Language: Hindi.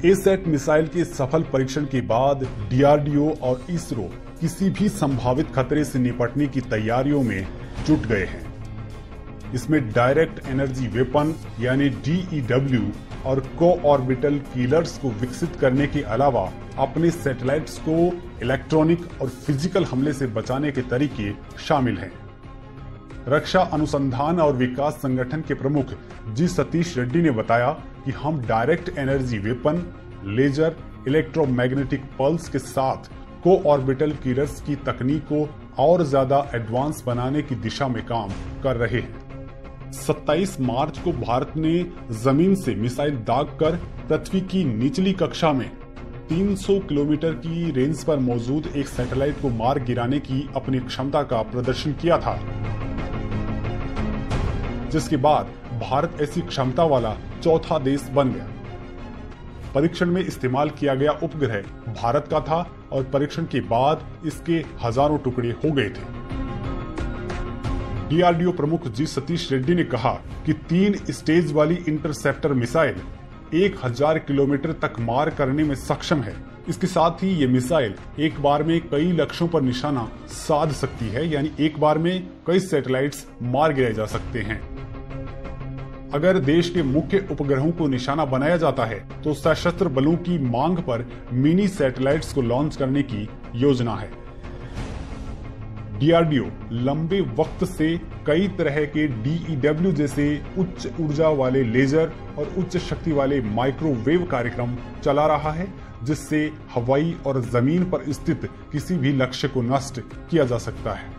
एसैट मिसाइल के सफल परीक्षण के बाद डीआरडीओ और इसरो किसी भी संभावित खतरे से निपटने की तैयारियों में जुट गए हैं। इसमें डायरेक्ट एनर्जी वेपन यानी डीईडब्ल्यू और को ऑर्बिटल किलर्स को विकसित करने के अलावा अपने सैटेलाइट्स को इलेक्ट्रॉनिक और फिजिकल हमले से बचाने के तरीके शामिल हैं। रक्षा अनुसंधान और विकास संगठन के प्रमुख जी सतीश रेड्डी ने बताया कि हम direct energy weapon, laser, electromagnetic pulse के साथ को ऑर्बिटल किलर्स की तकनीक को और ज्यादा एडवांस बनाने की दिशा में काम कर रहे हैं। 27 मार्च को भारत ने जमीन से मिसाइल दागकर पृथ्वी की निचली कक्षा में 300 किलोमीटर की रेंज पर मौजूद एक सैटेलाइट को मार गिराने की अपनी क्षमता का प्रदर्शन किया था, जिसके बाद भारत ऐसी क्षमता वाला चौथा देश बन गया। परीक्षण में इस्तेमाल किया गया उपग्रह भारत का था और परीक्षण के बाद इसके हजारों टुकड़े हो गए थे। डीआरडीओ प्रमुख जी सतीश रेड्डी ने कहा कि 3 स्टेज वाली इंटरसेप्टर मिसाइल 1000 किलोमीटर तक मार करने में सक्षम है। इसके साथ ही ये मिसाइल एक बार में कई लक्ष्यों पर निशाना साध सकती है, यानी एक बार में कई सैटेलाइट्स मार गिराए जा सकते हैं। अगर देश के मुख्य उपग्रहों को निशाना बनाया जाता है तो सशस्त्र बलों की मांग पर मिनी सैटेलाइट्स को लॉन्च करने की योजना है। डीआरडीओ लंबे वक्त से कई तरह के डीईडब्ल्यू जैसे उच्च ऊर्जा वाले लेजर और उच्च शक्ति वाले माइक्रोवेव कार्यक्रम चला रहा है, जिससे हवाई और जमीन पर स्थित किसी भी लक्ष्य को नष्ट किया जा सकता है।